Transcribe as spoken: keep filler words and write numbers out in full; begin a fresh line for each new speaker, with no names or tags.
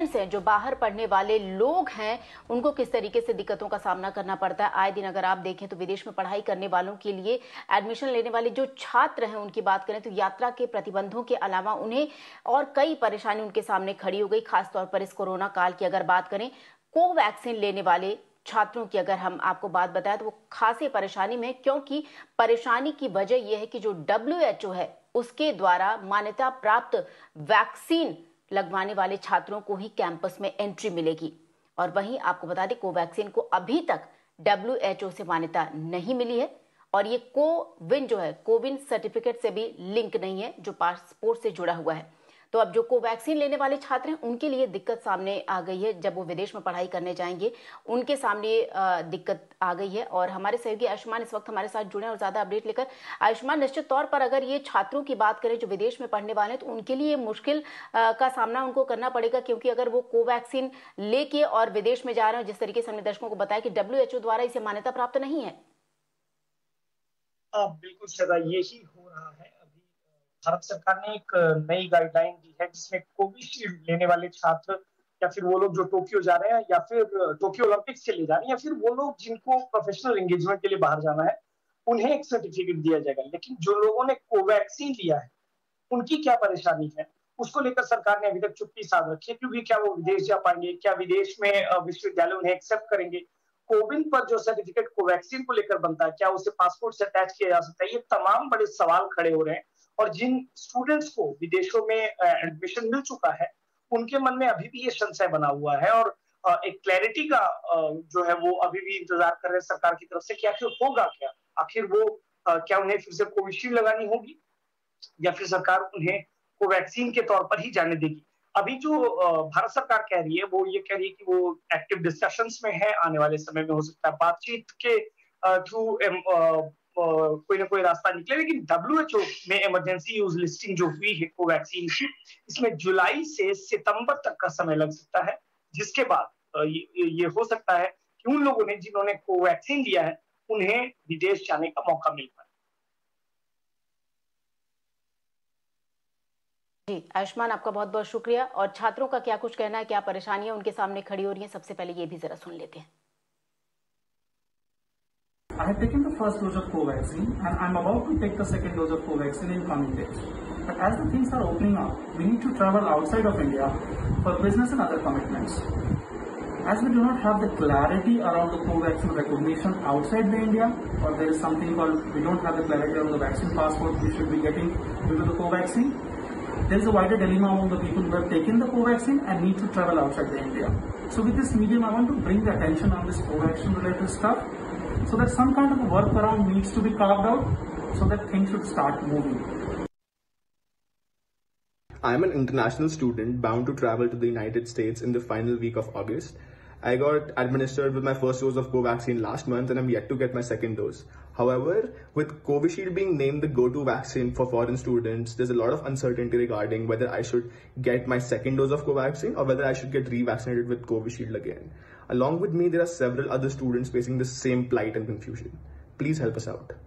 Students हैं, जो बाहर पढ़ने वाले लोग हैं, उनको किस तरीके से दिक्कतों का सामना करना पड़ता है। आए दिन अगर आप देखें तो विदेश में पढ़ाई करने वालों के लिए एडमिशन लेने वाले जो छात्र हैं उनकी बात करें तो यात्रा के प्रतिबंधों के अलावा उन्हें और कई परेशानी उनके सामने खड़ी हो गई। खासतौर पर इस कोरोना काल की अगर बात करें, कोवैक्सीन लेने वाले छात्रों की अगर हम आपको बात बताएं तो वो खासी परेशानी में, क्योंकि परेशानी की वजह यह है कि जो डब्ल्यू एच ओ है उसके द्वारा मान्यता प्राप्त वैक्सीन लगवाने वाले छात्रों को ही कैंपस में एंट्री मिलेगी। और वहीं आपको बता दें, कोवैक्सीन को अभी तक डब्ल्यू एच ओ से मान्यता नहीं मिली है और ये कोविन जो है, कोविन सर्टिफिकेट से भी लिंक नहीं है जो पासपोर्ट से जुड़ा हुआ है। तो अब जो कोवैक्सीन लेने वाले छात्र हैं उनके लिए दिक्कत सामने आ गई है। जब वो विदेश में पढ़ाई करने जाएंगे उनके सामने दिक्कत आ गई है। और हमारे सहयोगी आयुष्मान इस वक्त हमारे साथ जुड़े हैं और ज्यादा अपडेट लेकर। आयुष्मान, निश्चित तौर पर अगर ये छात्रों की बात करें जो विदेश में पढ़ने वाले हैं तो उनके लिए मुश्किल का सामना उनको करना पड़ेगा, क्योंकि अगर वो कोवैक्सीन लेके और विदेश में जा रहे हैं, जिस तरीके से हमने दर्शकों को बताया कि डब्ल्यू एच ओ द्वारा इसे मान्यता प्राप्त नहीं है।
बिल्कुल सदा यही हो रहा है। अभी भारत सरकार ने एक नई गाइडलाइन दी है जिसमें कोविशील्ड लेने वाले छात्र या फिर वो लोग जो टोक्यो जा रहे हैं या फिर टोक्यो ओलंपिक्स के लिए जा रहे हैं या फिर वो लोग जिनको प्रोफेशनल एंगेजमेंट के लिए बाहर जाना है, उन्हें एक सर्टिफिकेट दिया जाएगा। लेकिन जो लोगों ने कोवैक्सीन लिया है उनकी क्या परेशानी है, उसको लेकर सरकार ने अभी तक चुप्पी साध रखी है, क्योंकि क्या वो विदेश जा पाएंगे, क्या विदेश में विश्वविद्यालय उन्हें एक्सेप्ट करेंगे, कोविन पर जो सर्टिफिकेट कोवैक्सीन को लेकर बनता है क्या उसे पासपोर्ट से अटैच किया जा सकता है, ये तमाम बड़े सवाल खड़े हो रहे हैं। और जिन स्टूडेंट्स को विदेशों में एडमिशन मिल चुका है उनके मन में अभी भी ये संशय बना हुआ है और एक क्लैरिटी का जो है वो अभी भी इंतजार कर रहे हैं सरकार की तरफ से कि आखिर होगा क्या, आखिर वो क्या उन्हें फिर से कोविशील्ड लगानी होगी या फिर सरकार उन्हें कोवैक्सीन के तौर पर ही जाने देगी। अभी जो भारत सरकार कह रही है वो ये कह रही है कि वो एक्टिव डिस्कशंस में है, आने वाले समय में हो सकता है बातचीत के थ्रू कोई ना कोई रास्ता निकले। लेकिन डब्ल्यू एच ओ में इमरजेंसी यूज लिस्टिंग जो हुई है कोवैक्सीन की, इसमें जुलाई से सितंबर तक का समय लग सकता है, जिसके बाद ये, ये हो सकता है कि उन लोगों ने जिन्होंने कोवैक्सीन लिया है उन्हें विदेश जाने का मौका मिल पाए।
जी आयुष्मान, आपका बहुत बहुत शुक्रिया। और छात्रों का क्या कुछ कहना है, क्या परेशानियां उनके सामने खड़ी हो रही हैं, सबसे पहले ये भी जरा सुन लेते हैं।
I have taken the first dose of Covaxin and I'm about to take the second dose of Covaxin in coming days. But as the things are opening up, we need to travel outside of India for business and other commitments. As we do not have the clarity around the Covaxin recognition outside the India, or there is something called, we don't have the clarity around the vaccine passport we should be getting due to the Covaxin, there is a wider dilemma among the people who have taken the Covaxin and need to travel outside the India. So with this medium, I want to bring the attention on this Covaxin related stuff, so that some kind of a workaround needs to be carved out so that things should start moving.
I am an international student bound to travel to the United States in the final week of August. I got administered with my first dose of Covaxin last month and I'm yet to get my second dose. However, with Covishield being named the go-to vaccine for foreign students, there's a lot of uncertainty regarding whether I should get my second dose of Covaxin or whether I should get revaccinated with Covishield again. Along with me, there are several other students facing the same plight and confusion. Please help us out.